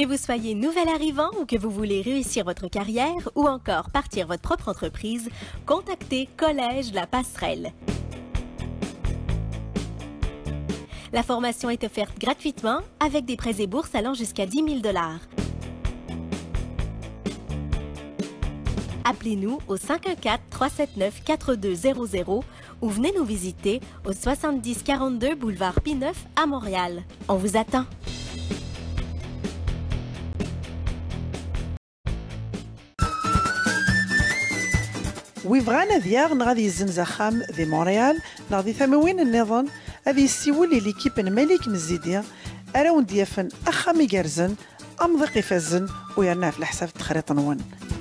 Que vous soyez nouvel arrivant ou que vous voulez réussir votre carrière ou encore partir votre propre entreprise, contactez Collège La Passerelle. La formation est offerte gratuitement avec des prêts et bourses allant jusqu'à 10 000 $. Appelez-nous au 514-379-4200 ou venez nous visiter au 7042 boulevard P9 à Montréal. On vous attend! ويفغانا دياغ غادي يزنز اخام ذي مونريال نغادي ثموين النظام غادي يسيولي ليكيب ملك مزيديا اراون ديافن اخام يقرزن امضيق يفزن ويرنا في الحساب تخريط نون.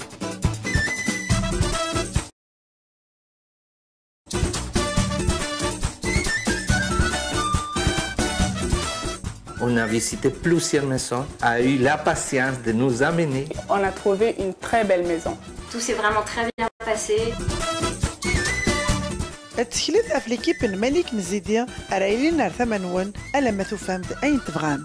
On a visité plusieurs maisons, a eu la patience de nous amener. On a trouvé une très belle maison. Tout s'est vraiment très bien passé. التكليف في ليكيب ملك مزيديا رايلين نار ثمنون الا ما تفهمت اين تبغان.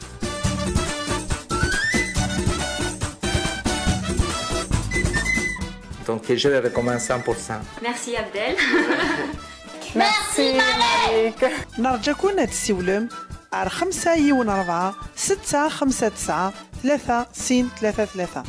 Donc je le recommande 100%. Merci Abdel. Merci Malik. نرجاكم تسيولم على 5 يون 4 6 5 9 3 س 3 3.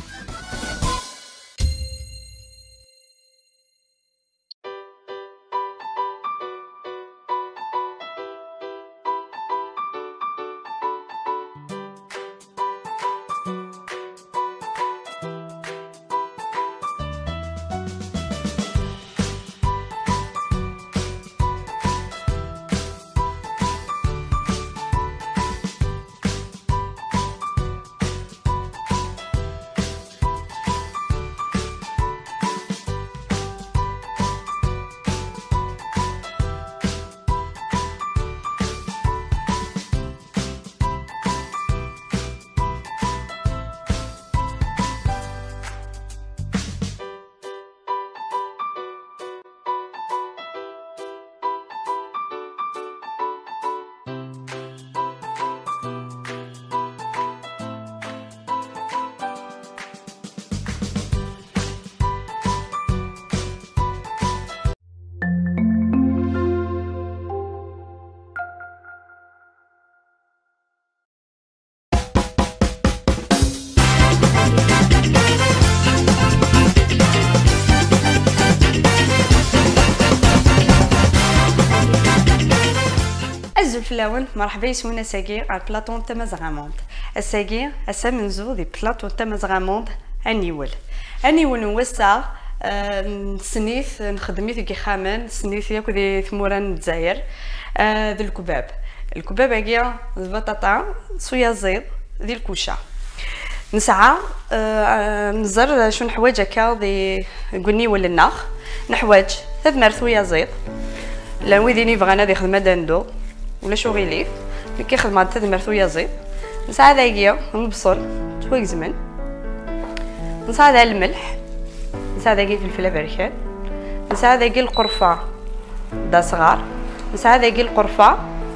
الفلاون مرحبا يسونا ساكي على بلاطون تمازغاموند الساكي اسامنزو دي بلاطون تمازغاموند انيول نوسع سنيث نخدمي في خامان سنيث ياكو دي ثموران الجزائر ذي الكباب هكيا البطاطا صويا زيض ذي الكوشه نسعى نزر شو نحواج هكا دي قني ولا الناخ نحواج ثلاث مرثويه زيض لا ويديني بغانا دي خدمه داندو ولا شو غيليف اللي كيخدم مع ثلاث مرثويه زيت نسعى داكيا البصل شويه زمن نسعى دا الملح نسعى داكي الفلفل بركان نسعى داكي القرفه دا صغار نسعى داكي القرفه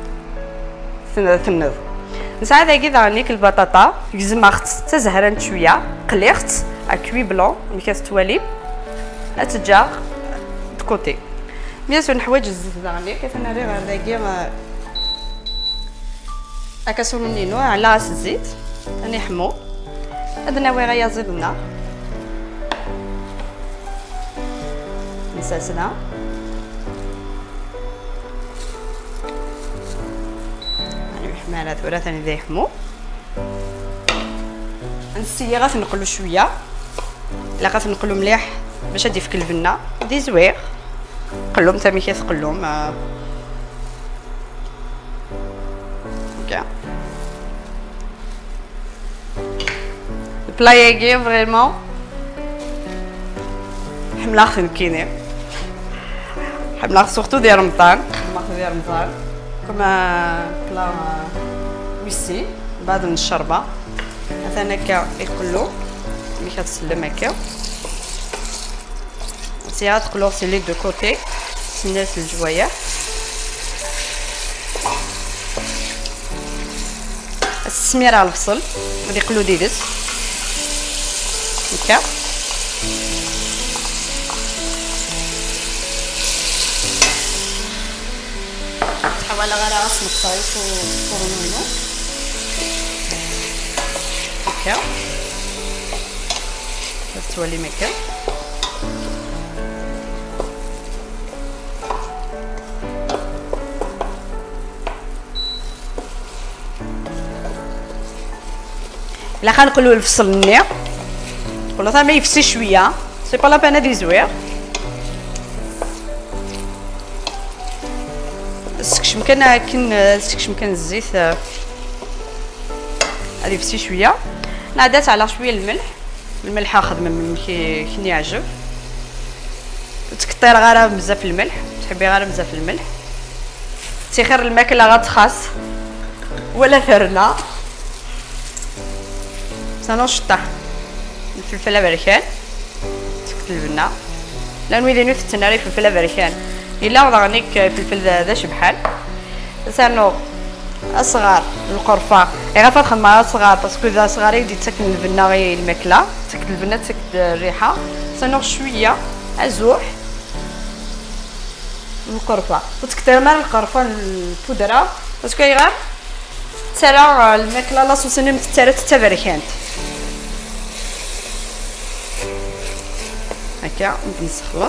ثنض نسعى داكي دانيك البطاطا يزمخت تزهران شويه قليخت اكوي بلون مكاس تواليب اتجاغ كوتي بيان سور نحوايج الزيت داني كيف انا راه داكي أكسرونينو على راس الزيت راني حمو هاد ناوي غيا زيدنا نساسنا راني حمالة ثورة ثاني ذي حمو نسيي غاس نقلو شوية لا غاس نقلو مليح باش هادي في البنة دي زويغ قلوم تامي كيثقلوم بلاياكي فريمون حملاخ كيني حملاخ سورتو ديال رمضان كما بلا ويسي بعد من الشربه مثلا هكا يقلو ملي كتسلم هكا سيها تقلو سي لي دو كوتي سنات الجوايه السميره على البصل غادي يقلو ديدس هكا. حوالا غير راس مطايف وفرنينو هكا باش تولي مكا. الا غنقلو الفصل النيع ولا تا ما يفسي شويه سي با لا بان هادي زوير. السكش مكان الزيت غادي يفسي شويه. نعدات على شويه الملح اخذ من كي يعجب. تكثر غير بزاف الملح تحبي غير بزاف الملح تيخير الماكله غتخاص ولا فرنا صانو شطح الفلفله بركان تكتل البنه لا نويدي نوث التناري فلفله بركان الا غنيك فلفل ذا شبحال سانو اصغر القرفه غير فدخل مع صغار باسكو اذا صغار يدي تاكل البنه غير الماكله تاكل البنه تاكل الريحه سانو شويه ازوح القرفه وتكثر مال القرفه البودره باسكو غير ترى الماكله لاصوص متترى تبركانت هكا نخلط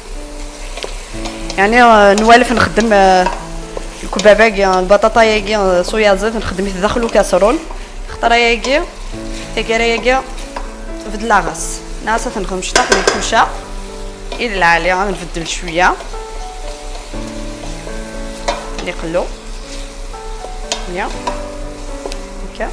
يعني نوالف نخدم الكبابه كاع البطاطا كاع صويا زيت نخدم يتدخلوا كاسرون خطره كاع تكرا كاع نفد لاغاس ناصه نخدم شطح الكوشه الى العاليه غنفدل شويه نقلو يا هكا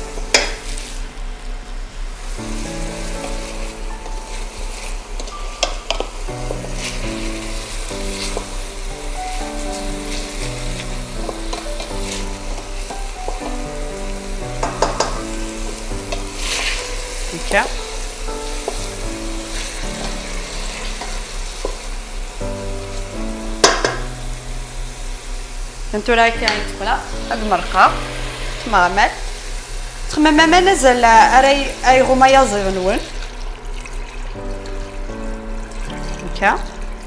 هكا انتو راهي كاين تقلا هاد المرقه تمامات تخمم ما نزل اي غمايه زغنون هكا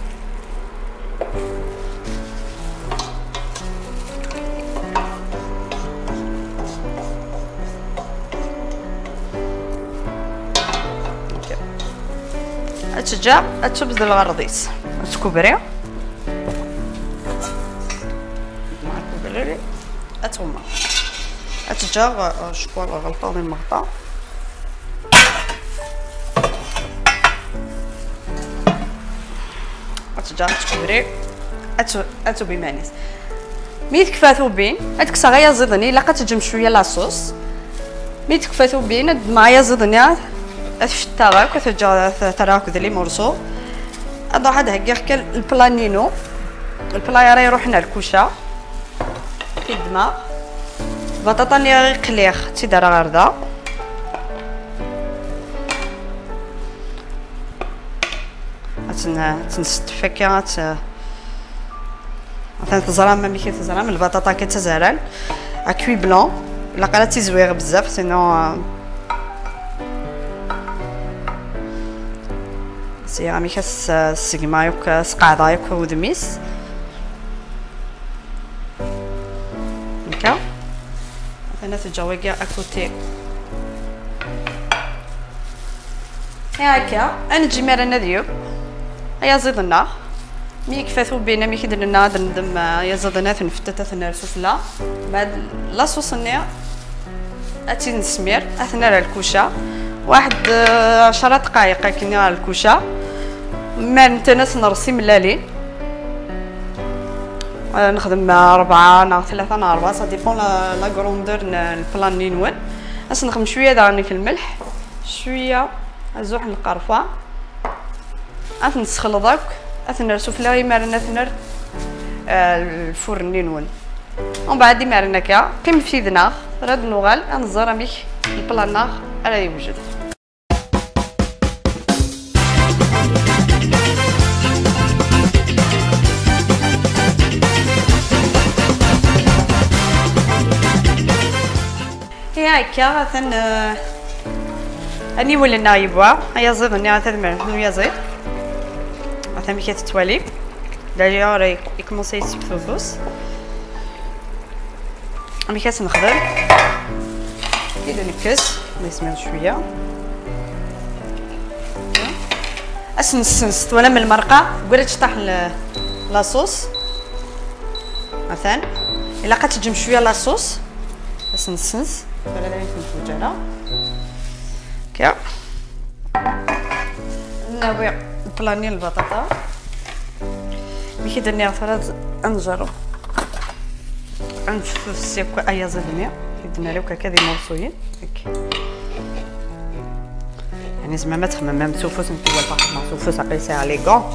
اتشجع اتشبز الغرضيس اتكبري اتوما اتجا شكون غلطه من المغطى اتجا تكبري اتو بمانيس مي تكفاتو بين هاديك صغيره زيدني لا كتجم شويه لاصوص مي تكفاتو بين هاد معايا زيدني اشتا غاك تجا تراك دلي مرسو هذا واحد هكا البلانينو البلا راه يروح هنا الكوشه في الدماغ بطاطا اللي غير قليخ تيدار غير دا تنستف هكا تزرام ما ملي تزرام البطاطا كتزرال اكوي بلون لا قرا تيزويغ بزاف سينو سي مي خاص السقما يوك سقعضا يوك ودميس هكا انا تجاوي كاع اكوتي هكا انا نجي مرنا ديوب هيا زيدنا مي كفاتو بينا مي كدرنا ندم يا زيدنا تنفتت ثنا سفلا بعد لاصوص النيا اتي نسمير اثنا على الكوشه واحد 10 دقائق كيني على الكوشه ما نتناس نرسي ملالي نخدم 4 نا 3 نا 4 سا ديبون لا غروندور البلان لي نون باش نخدم شويه داني في الملح شويه ازوح القرفه نسخل داك اثنر سفلاي مرنا ثنر الفرن لي نون ومن بعد مرنا كا قيم في ذناغ راد نوغال نزرا ميك البلان ناغ على يوجد هكا مثلا اني ولنا يبوا هيا زيد اني غتدمر يا زيد مثلا ملي كتتوالي دايوغ راه يكمونسي يتفوفوس ملي كتنخدم كيدير نكس ما يسمعش شويه اسنسنست ولا من المرقه قولت تطيح لاصوص مثلا الا كتجم شويه لاصوص اسنسنس ولا داير نفوجها كا نبيع بلاني البطاطا ملي كيديرني غفرات نجرب نشوف السيكو ايا زدني كيدنا لي هكا دي مرصوين هكا يعني زعما ما تخمم ما مسوفوس نتي هو الفرق مسوفوس قيسي على لي كون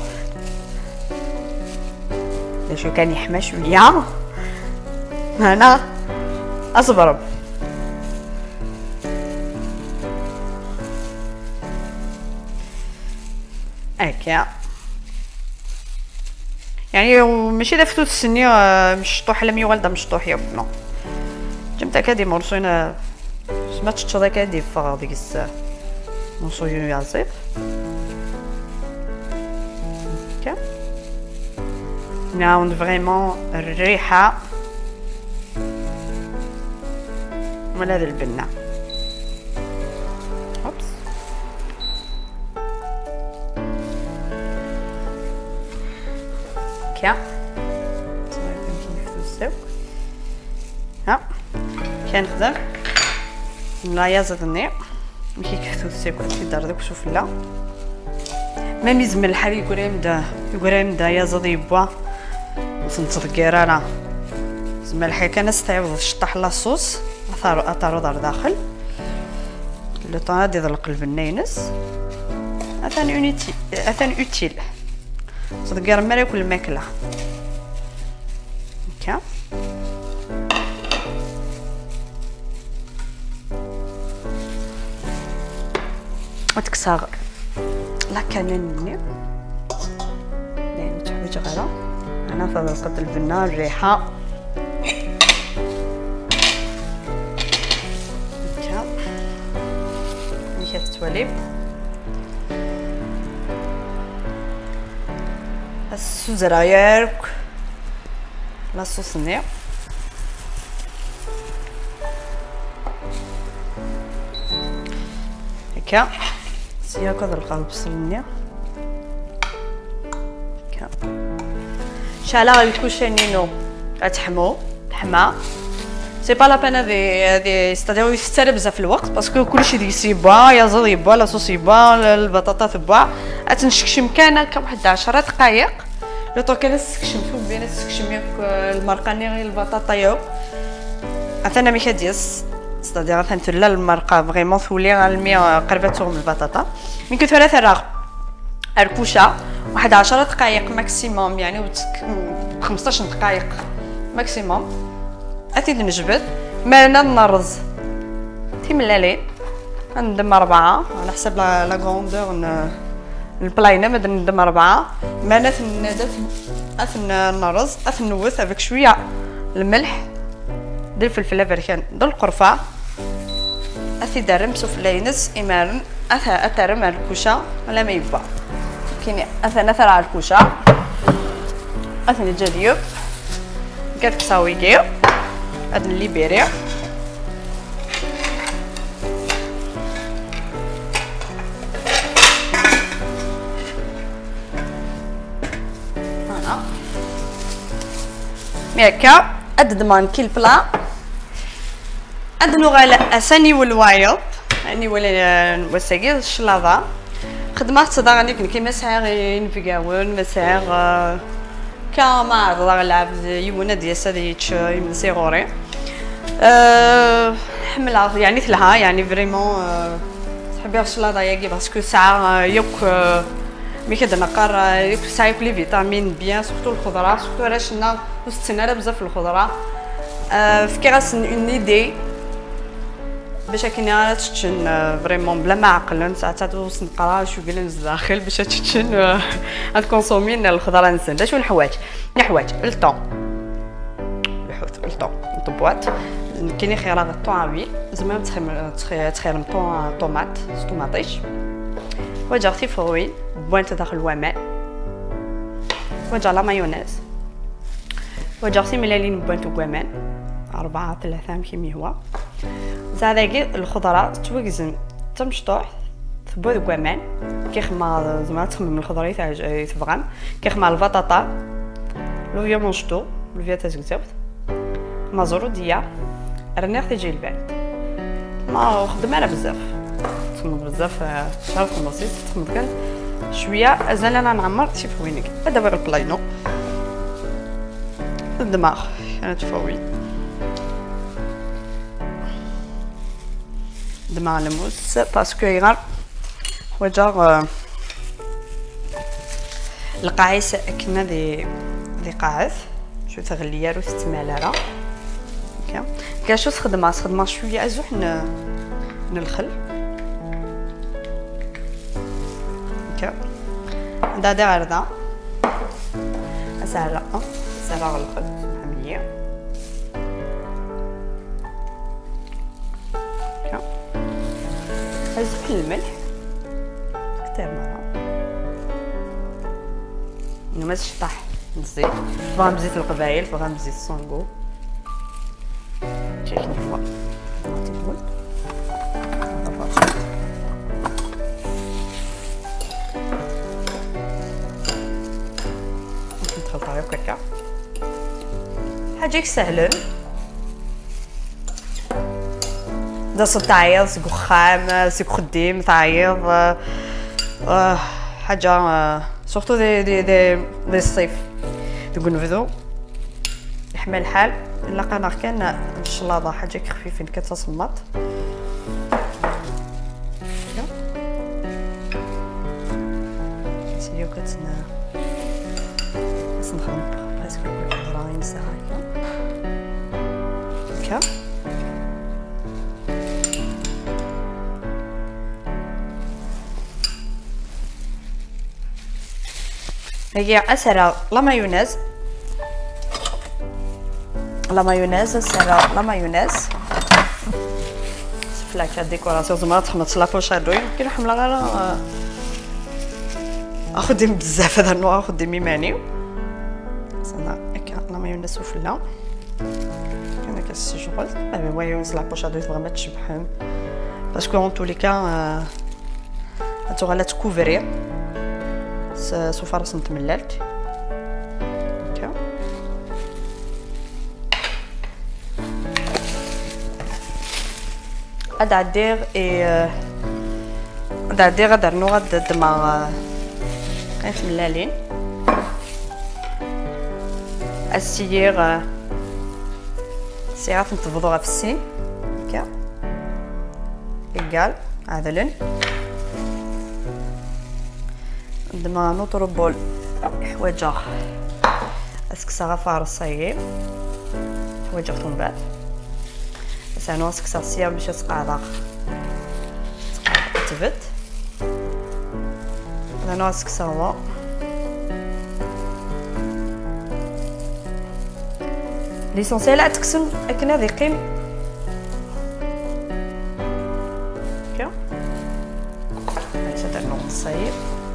شو كان يحمى شويه هنا اصبر هكا يعني ماشي دافتو تسني مشطوح لمي والده مشطوح يا نو جمت هكا دي مرصوين ما تشطو هكا دي فغ ديك الساعه مرصوين يا زيب هكا نعاود فريمون الريحه من هذا البنه اوبس هكا ها كنخدم لا زدني ملي كيكفتو السيكو كيدار داك شوف لا ما ميزم الحال يقول يمدا يا زاد يبوا وسنتغير انا زعما الحال كان استعوض الشطح لاصوص اثارو دار داخل لو طون هادي يضلق البنينس اثان اوتيل صدقير ما ياكل الماكله هكا وتكسر لا كانني يعني تحويج غيره انا فضلقت البنه الريحه هكا ملي كتولي السوزرايرك لا صوصني هكا سياك هذا القلب بصلني هكا شالا الكوشانينو غتحمو تحمى سي با لا بان هذه ستادير يستاهل بزاف الوقت باسكو كلشي يسيبوا يا زاد يبوا لا صوص يبوا البطاطا تبوا غتنشكشم كان هكا واحد 10 دقائق لو طو كان تسكشم فوق بين تسكشم ياك المرقاني غير البطاطا ياك انا ملي كديس ستادير تنتلا المرقه فريمون ثولي الماء قربتهم البطاطا من كثر ثلاثه الكوشه واحد 10 دقائق ماكسيموم يعني 15 دقائق ماكسيموم اثيد نجبد مالنا نرز تيملالين ندم 4 على حسب لا غروندور البلاينه مادام ندم 4 مالنا اثن نرز اثن نوث افيك شويه الملح دير الفلفل افريكان دير القرفه اثي دارم سفلينس ايمارن اثرم الكوشه ولا ما يبا كاين اثر على الكوشه اثني جديد قد كساويكي هاد الليبيري هنا ميكا اد ضمان كل بلا اد نغالا اساني والوايض يعني ولا وساقي الشلاضه خدمات صداغني كيما ساغي نفقاون مساغ كما ضاغ العبد يونا ديال ساديتش يمسي غوري حملها يعني ثلها يعني فريمون تحبي الشلاضه ياكي باسكو ساعه يوك ملي كنقر يوك ساعه ياكل فيتامين بيان سورتو الخضره سورتو علاش حنا وستنا بزاف الخضره فكيراس اون ايدي باش كنا تشن فريمون بلا ما عقل ساعات توصل نقرا شو قال داخل باش تشن غتكونسومين الخضره نسن شو الحوايج الطون الحوت الطون الطبوات كاين خيار الطعاوي زعما تخير طوماط طوماطيش وجرتي فروي بوانت داخل الوماء وجر لا مايونيز وجرتي ملالين بوانت وكوامان 4-3 كيما هو زعداكي الخضره توكزن تمشطوح تبوذ كوامان كيخما زعما تخمم الخضره تبغان كيخما البطاطا لوفيا مونشطو لوفيا تزكزوت مازوروديه رنيغ تجي البارد ما خدم على بزاف تخمم بزاف شحال خلصيت تخمم كان شويه ازال انا نعمر شوف وينك دابا غير البلاينو الدماغ كانت فوي دماغ الموس باسكو يغار وجا القاعيس كنا ذي قاعث شو تغليه رو تتمالره كاع شو تخدمها شويه ازوح من الخل هكا دا غردا اسهل سرع الخل حمية هكا ازوح الملح كتير مرة انو ما تشطح الزيت بغا بزيت القبايل بغا بزيت الصونغو شايفني هو نقول نخلط عليه هكا حاجه سهله دا صوت تعيط سكو خام سكو خديم تعيط حاجه سورتو دي الصيف تقول نفذو يحمل الحال لقينا كان الشلاضه حاجه خفيفين كتصمت سيو كتنا نخدم باسكو راين ساعه هكا هي اسرع لا مايونيز اسرع لا مايونيز سفلاك الديكوراسيون زعما تحمص لا بوشادو يمكن حمله غير اخدم بزاف هذا النوع اخدم يماني صنا هكا لا مايونيز وفلا كان كاس شغل مايونيز لا بوشادو تبغى ما تشبحهم باسكو اون تولي كا تغلا تكوفري سوف رسمت ملالت هكا ادعدير ادعدير غدرنو غد دماغ قيف ملالين السيير سيعرف نتفضوها في السين هكا إيكال عدلن عندما نضرب الحوايج اسكسا فارسيه حوايج من بس انا اسكسا سيا باش تقعد تبت انا اسكسا هو ليسونسيال تكسم اكنا ذي قيم هكا هذا النوع الصغير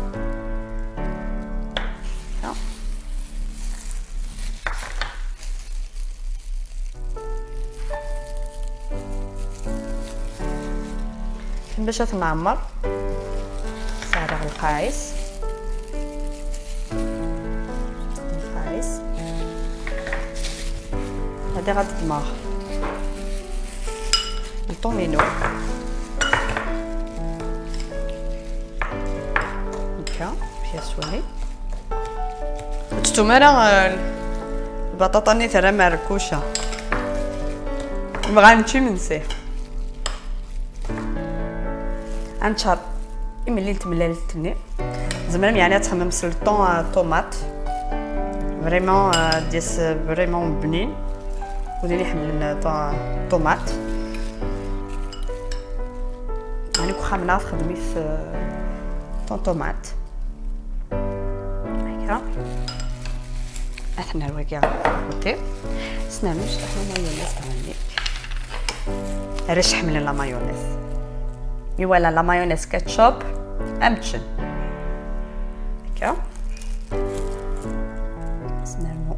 باش تنعمر سارع القايس هذا غاد الدماغ الطومينو هكا فيها سوالي التومه راه البطاطا نيت راه مركوشه بغا نمشي منسيه انشر ملي تملالتني زعما يعني تخمم سلطون طوماط فريمون ديس فريمون بنين وديري حمل طوماط يعني كو خامنه تخدمي في طوماط هكا احنا الوكا اوكي سنانوش احنا مايونيز عندي رشح من لا مايونيز يولا لا مايونيز كاتشوب امتشن هكا نرمو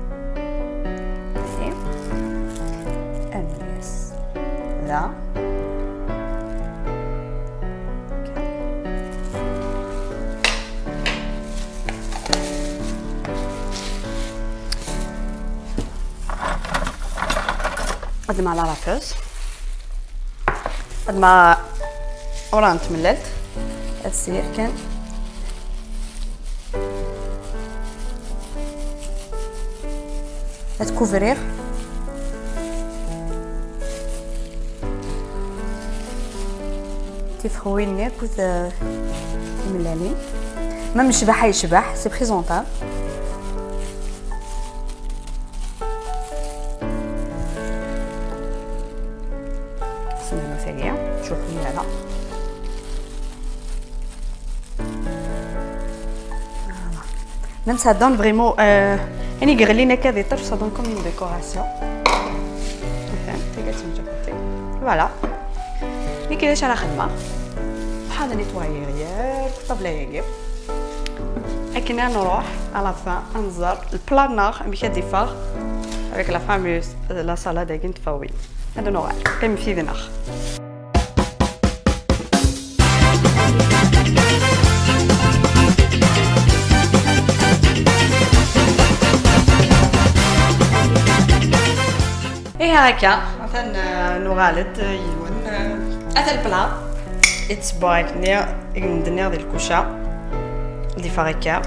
انيس لا قد ما على رافوز قد ما ورانت مللت السير كان تكوفرير تفخويني كوز ملالين ما مشبح يشبح سي بريزونطابل شوفوا هنا même ça donne vraiment يعني غلينا كذا طرف ça donne comme une décoration voilà اللي كيفاش انا خدمه بحال نيتوايير طبلايه لكن انا نروح على فان انزر البلانار مشى ديفار avec la fameuse la salade avec une fawin هذا نوع كم في ذنخ ايه هكا مثلا نغالد يلون هذا البلا يتبايك ندير ديال الكوشه اللي فاريكا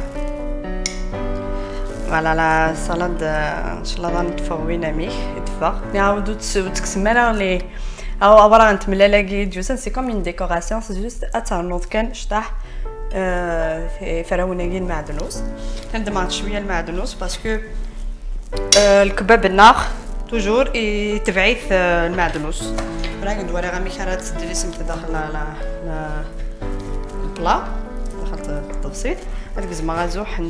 فوالا لا سالاد ان شاء الله غنتفوينا ميك يتفا نعاودو تكسمانا لي او عباره نتملا لاكي جوسن سي كوم اون ديكوراسيون سي جوست اترنوض كان شطح فراوناكي المعدنوس كندمر شويه المعدنوس باسكو الكباب النار توجور يتبعيث المعدنوس ولا ندوري غا ميكارات ديري سمت داخل البلا دخلت التبسيط هذيك زعما غازوح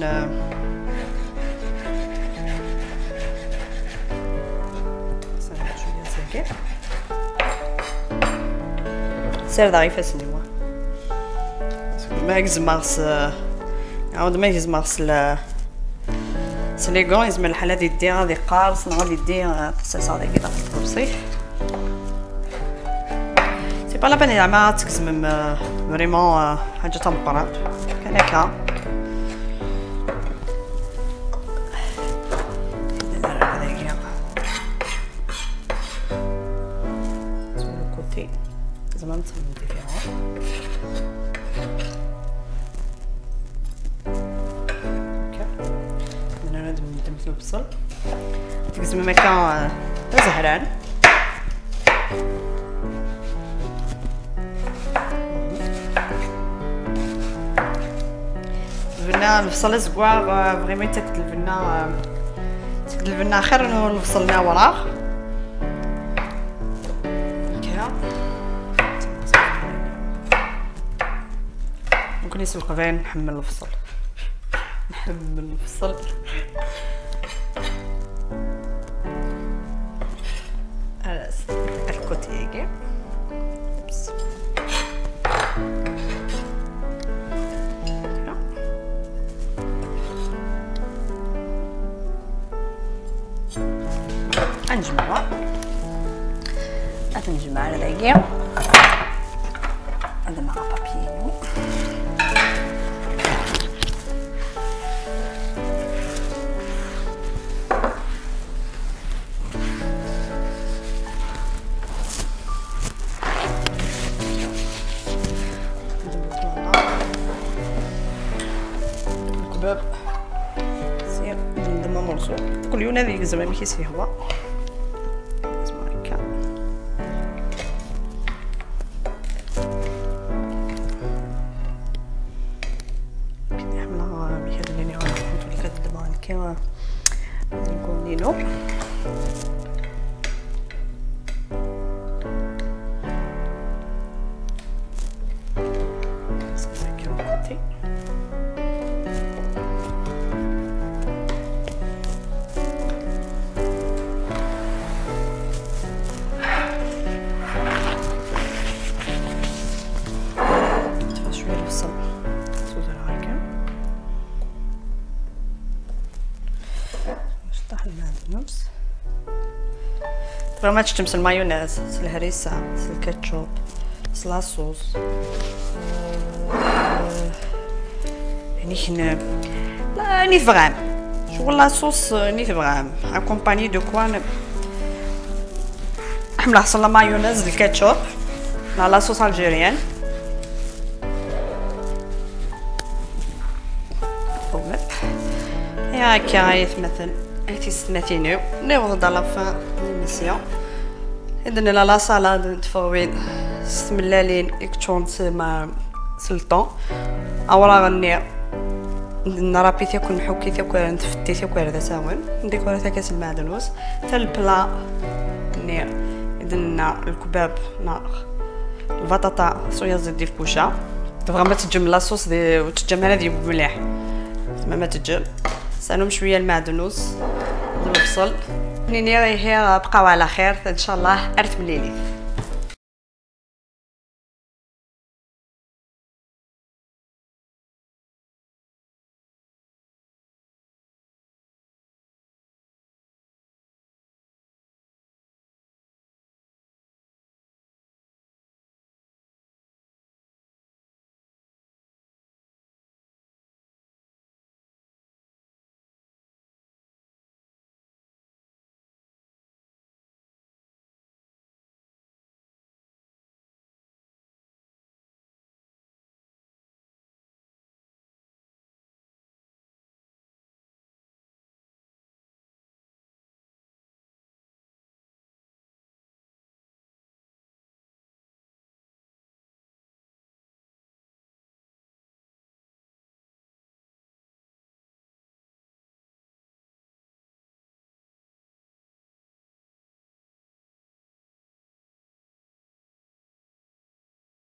سير ضعيفة سنوا ما يجز مارس عاود ما يجز مارس سليغون يزم الحالة دي دي غادي قارص غادي دي قصاص هذا كي داخل الطبسيح سي با لا بان زعما تكزم فريمون حاجة تمقرات كان هكا زعما نتصمم فيها ندمت البصل تقسم مكان زهران الفنا البصل زكواغ فريمون تاكد الفنا خير من البصل نا وراه ممكن يسوق غير نحمل البصل الكوتي هيك نجمعها نجمع على دقيق هذا مع بابينو الكباب سير ندمر مرسول كل يوم هذه زعما كيس فيه هو نقولينو معدنوس فريمون تشتمس المايونيز الهريسه الكاتشوب لاصوص يعني هنا لا ني فغام شغل لاصوص ني فغام اكومباني دو كوان حمل حصل مايونيز الكاتشوب مع لاصوص الجيريان يا كايف مثلا هاتي ستماتينيو نوض على فا المسيا إذن لا صالاد تفويض ستملالين إكتشونت مع سلطان أورا غني نرابي ثيكو نحوكي ثيكو نتفتي ثيكو هذا ساون نديكورا ثاكاس المعدنوس تا البلا ني إذن الكباب نار البطاطا صويا زدي في بوشا تبغى ما تجم لاصوص دي وتجم هذه بمليح ما تجم سالهم شويه المعدنوس البصل منين هي بقاو على خير ان شاء الله ارث مليلي